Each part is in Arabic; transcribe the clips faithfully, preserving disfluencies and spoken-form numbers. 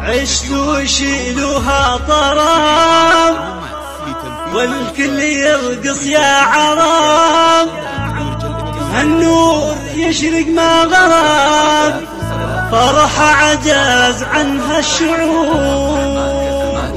عشت وشيلوها طرام والكل يرقص يا عرام، النور يشرق ما غرام، فرح عجاز عنها الشعوب.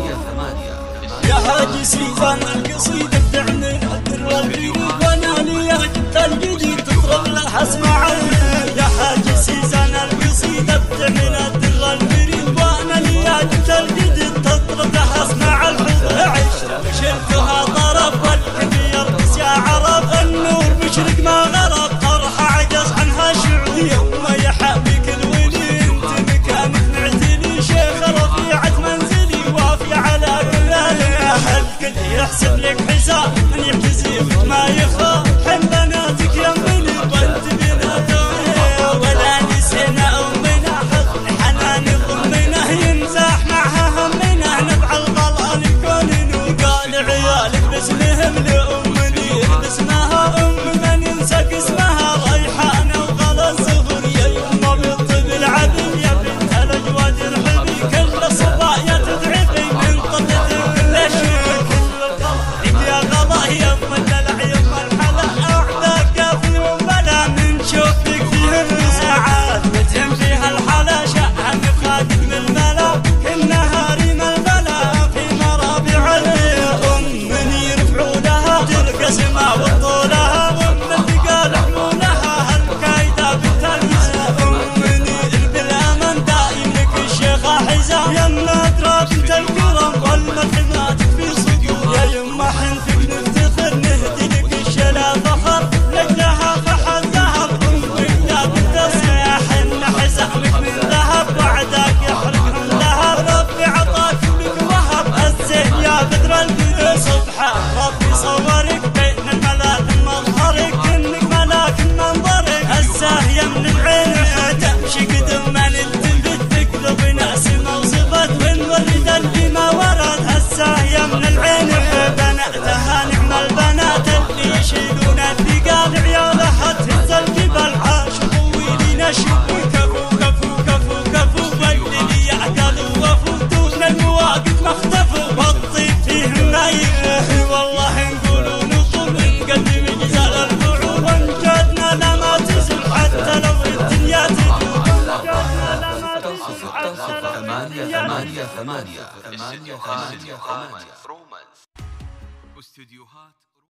يا هاجي سيفان القصيدة بتعني الدر البيض، وانا لي الجديد تطرب لها اسمع. يا هاجي سيفان القصيدة بتعني الدر البيض، وانا لي الجديد تطرب لها اسمع. الحب شلتها طرب والكل يرقص يا عرب، النور بشرق ما غرب، فرح عجز عنها شعوب. يوم يحبك الولي انت مكانك معتلي، شيخ رفيعة منزلي وافي على كل الكل يحسب لك حساب من يحتسبك ما يخاف. حن بناتك يمني وانت بناتها، ولا نسينا امنا حضن حنان ضمنا، يمزح معها همنا نبع الغلا لكون قال عيالك باسمهم لامني باسمها ام من ينسك اسمها ريحانه وغلا الزهر. يا يما بنت بالعدل يا بنت الاجواد ارحبي، كل الصبايا تدعبي من قطة كل شيء كل يا غلا يما الدلع يما الحلا، اعداك في وبلا من شوفك فيهم ساعات وتهم فيها الحلا، شأن خادم من الملا كلها ريم البلا في مرابع الام من يرفعوا لها ترقص ما وطولها، وام اللي قال حمولها هالكايده بنت النساء، ام من بالامن دايم لك الشيخه حزام، يما ترى بنت الكرم والمدح ما تكفي صدور. يا يما حنفك نفتخر نهدي لك الشلا فخر، لجلها فحل ذهب امك يا بنت الصياح، ان حزامك من ذهب وعداك يحرق من ذهب، ربي عطاك لك وهب الزين يا بدر البدر سبحان ربي صورك بين الملا ثم مظهرك، انك ملاك منظرك الزاهيه من العين تمشي قدم ما نلتفت تقلب ناس موصفت، ونولد اللي ما ورد الزاهيه من العين بناتها نعم البنات اللي يشيلون الثقال، عيالها تهز الجبل عاش طويلين الشبو كفو كفو كفو كفو، واللي يعقلوا وفو دون المواقف ما اختفوا، والطيب فيهم نايم والله نقولوا نطول من قلب مجزال الفعول، وانجادنا لما تزل حتى لو الدنيا تدور. ثمانية ثمانية ثمانية ثمانية ثمانية ثمانية استديوهات